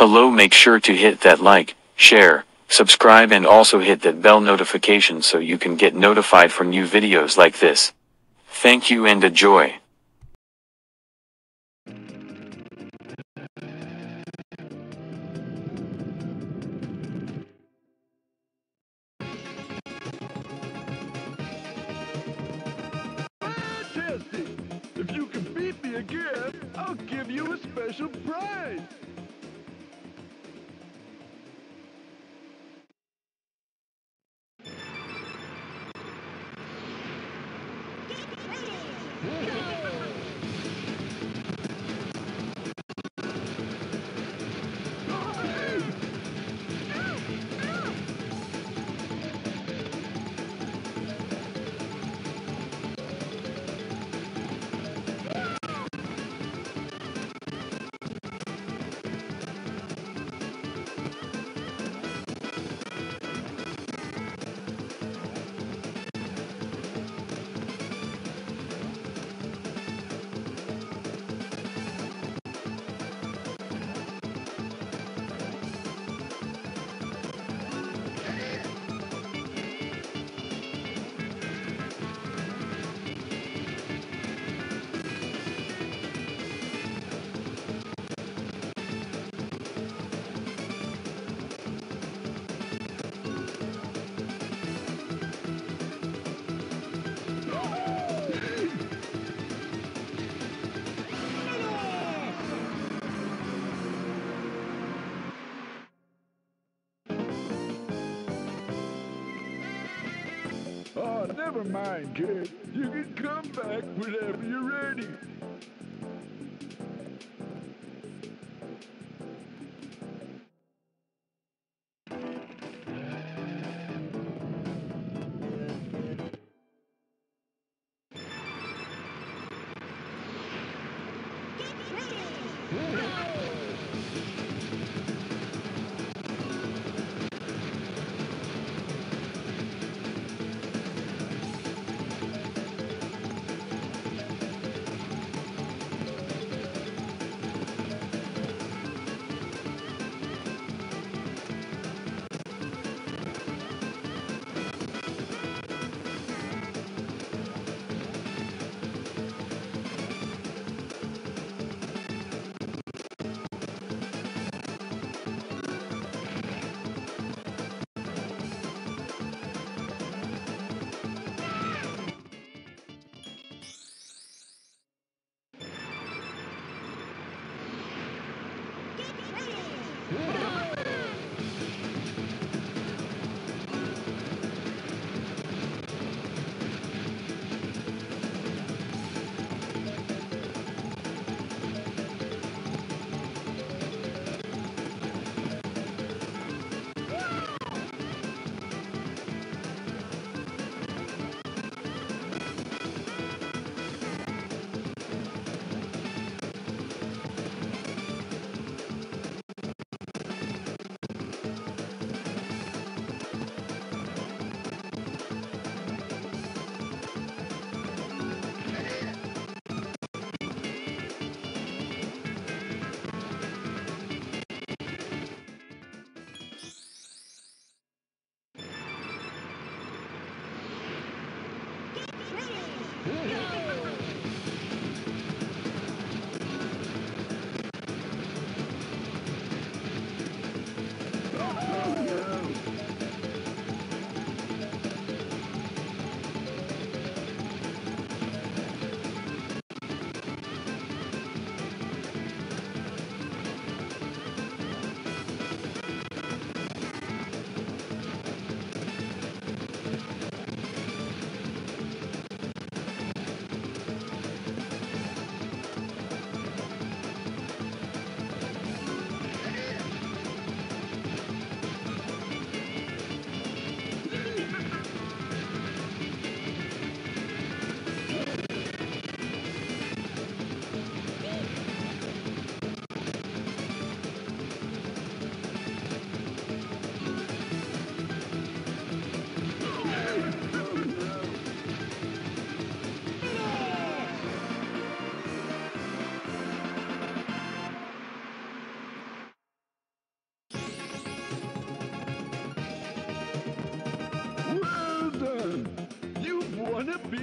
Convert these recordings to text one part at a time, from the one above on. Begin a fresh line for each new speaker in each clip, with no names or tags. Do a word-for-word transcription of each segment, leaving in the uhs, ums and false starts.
Hello, make sure to hit that like, share, subscribe and also hit that bell notification so you can get notified for new videos like this. Thank you and enjoy.
Fantastic! If you can beat me again, I'll give you a special prize! Oh, never mind, kid. You can come back whenever you're ready.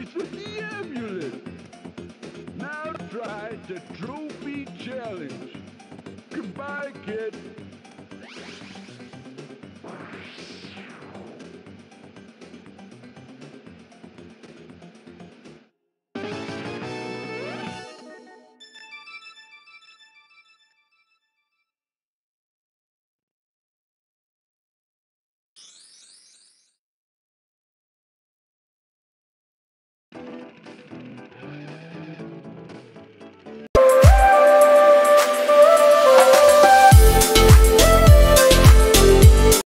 It's the amulet. Now try the trophy challenge. Goodbye, kid.